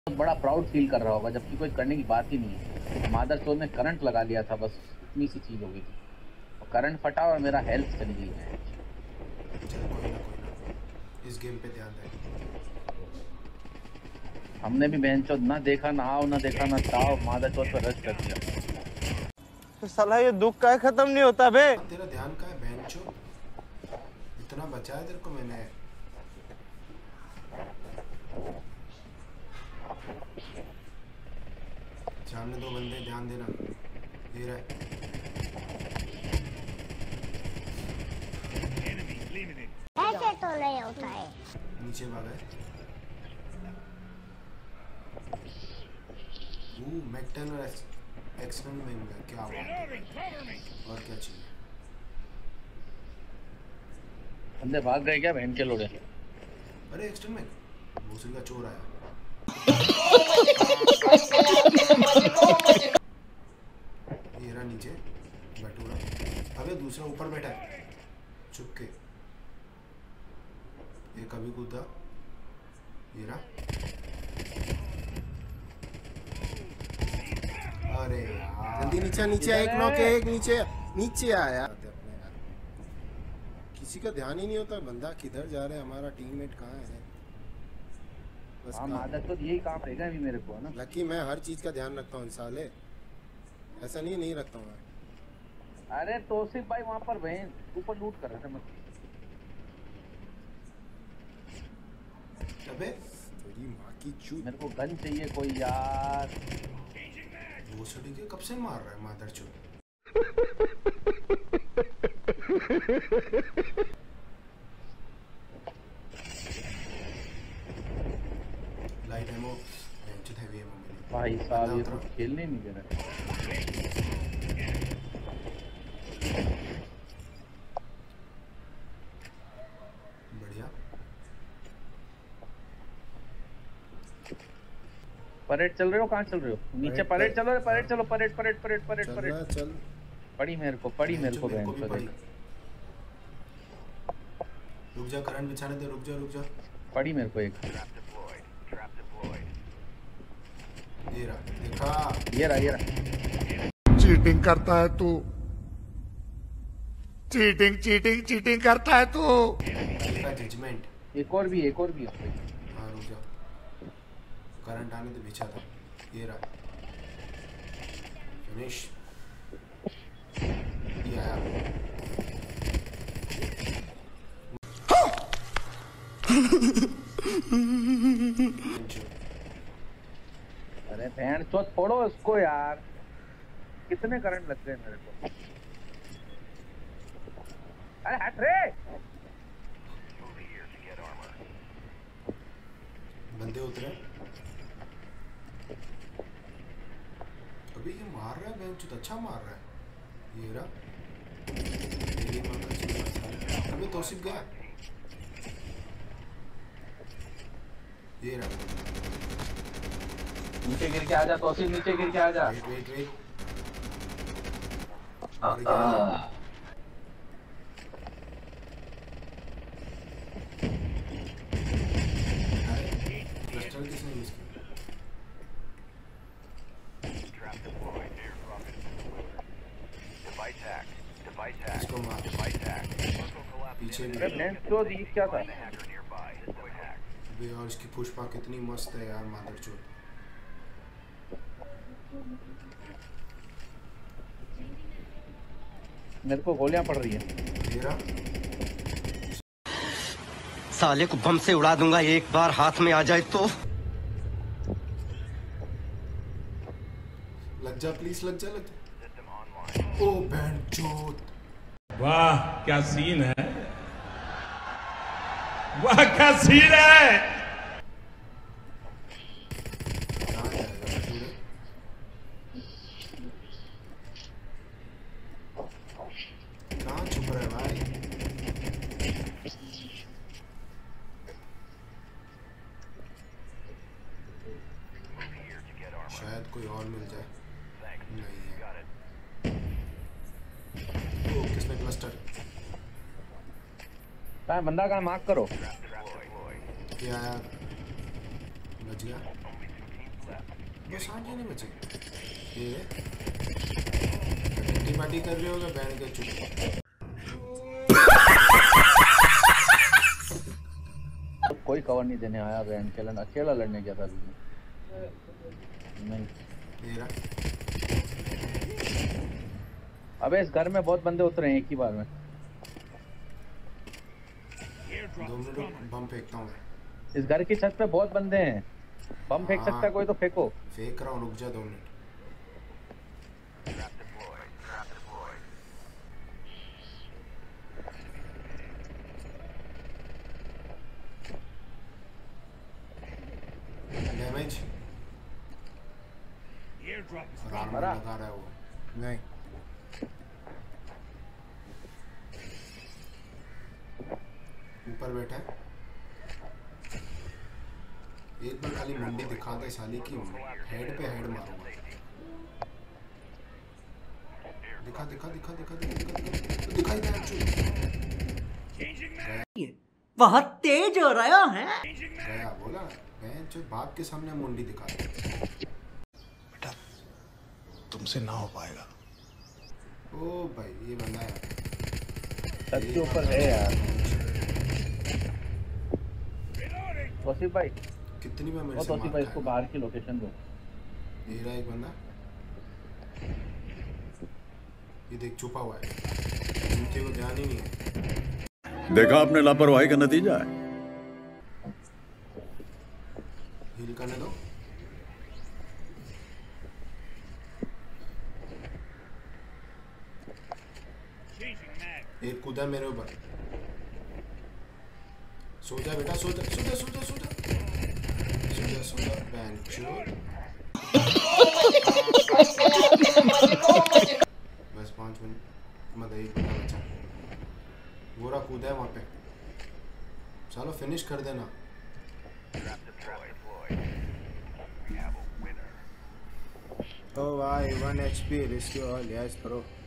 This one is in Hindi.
बड़ा प्राउड फील कर रहा होगा, जबकि कोई करने की बात ही नहीं है। मादरचोद ने करंट लगा लिया था, बस इतनी सी चीज हो गई थी। और करंट फटा और मेरा हेल्थ चली गई है। चल कोई ना इस गेम पे ध्यान दे। हमने भी बेंचो ना देखा ना आओ, ना देखा ना चाओ, मादरचोद पे रश कर दिया। तो साला ये दुख का खत्म नहीं होता बे। तेरा ध्यान का है बेंचो, इतना बचाया तेरे को मैंने। सामने दो बंदे, ध्यान देना। ये रहा ऐसे तो नहीं होता है। नीचे भागा है। मैकटेन और एक्सटर्नल में मिला क्या बात है। और क्या चाहिए? बंदे भाग गए क्या बहन के लोड़े? अरे एक्सटर्नल में भोसड़ी का चोर आया। ये रहा नीचे बटूरा। अबे दूसरा ऊपर बैठा है चुप के। ये कभी कूदा। ये रहा। अरे जल्दी नीचे नीचे, एक नॉक है, एक नीचे नीचे आया। किसी का ध्यान ही नहीं होता बंदा किधर जा रहा है, हमारा टीममेट कहाँ है। बस आदत तो यही काम रहेगा अभी मेरे को, है ना। लकी मैं हर चीज का ध्यान रखता हूँ साले, ऐसा नहीं रखता हूँ मैं। अरे तौसीफ भाई वहाँ पर बहन ऊपर लूट कर रहे थे मत। अबे तेरी माँ की चूत। मेरे को गन चाहिए कोई यार। भोसड़ी के कब से मार रहा है मादरचोद। Light ammo bench heavy ammo मिली भाई साहब, ये तो खेलने नहीं दे रहे। बढ़िया। परेड चल रहे हो? कहाँ चल रहे हो? नीचे परेड चलो, परेड चलो, parade parade parade parade parade चल पड़ी मेरे को बहन परेड। रुक जा, करंट बिछाने दे, रुक जा। पड़ी मेरे को एक। ये रहा, देखा। ये रहा। चीटिंग करता है तू, चीटिंग करता है तू। जजमेंट। एक और भी हाँ रुक जा, करंट आने तो बिछा था। ये रहा, फिनिश। ये आया। अरे बहन तो छोड़ो उसको यार, कितने करंट लग गए मेरे को। अरे हट रे। बंदे उतरे। अभी ये मार रहा है बेंच, तो अच्छा मार रहा है। ये रहा। अबे तौसीफ गया। ये रहा। नीचे गिर के आजा तौसीफ, नीचे गिर के आजा। वेट। क्रिस्टल किसने यूज किया? इसको मार। पीछे भी। तो क्या था? अबे यार इसकी पुष्पा कितनी मस्त है यार मादरचोद। मेरे को गोलियां पड़ रही है। मेरा साले को बम से उड़ा दूंगा एक बार हाथ में आ जाए तो। लग जा प्लीज, लग जा। ओ बेंचोद। वाह क्या सीन है, वाह क्या सीन है। कहाँ छुप रहा है भाई? शायद कोई और मिल जाए। नहीं है। ओ किसने क्लस्टर? बंदा का मार्क करो। क्या बच गया? बस 8 जने बचे। ये कितनी पार्टी कर रहे होगा बहन के चुप। कोई कवर नहीं देने आया बहन के लन, अकेला लड़ने गया था अभी नहीं। ये रहा। अबे इस घर में बहुत बंदे उतरे हैं एक ही बार में। 2 मिनट बम फेंकता हूँ। इस घर की छत पे बहुत बंदे हैं, बम फेंक सकता है कोई तो फेंको। फेंक रहा हूँ, रुक जा 2 मिनट। डैमेज आराम मरा? लगा रहा है वो। नहीं ऊपर बैठा है। एक बार खाली मुंडी दिखा दे साली की, हेड पे हेड मारूंगा। दिखा दिखा दिखा दिखा दिखा दिखा दिखाई दे। बहुत तेज हो रहा है। गया बोला मैं जो बाप के सामने मुंडी दिखा दे। बेटा तुमसे ना हो पाएगा। ओ भाई ये बंदा है छत के ऊपर है यार। तौसीफ भाई कितनी बार मेरे वो से तौसीफ भाई मार इसको बाहर की लोकेशन दो। ये रहा एक बंदा, ये देख छुपा हुआ है, जूते को ध्यान ही नहीं है। देखा आपने लापरवाही का नतीजा है। हील करने दो। एक कूदा मेरे ऊपर। सो जा बेटा, सो जा सो जा सो जा सो जा सो जा सो जा बैंचोर। बस 5 मिनट मत, एक बंदा बचा। गोरा कूदा है वहाँ पे, चलो फिनिश कर देना। Oh, why 1 HP? Rescue all, yes, bro.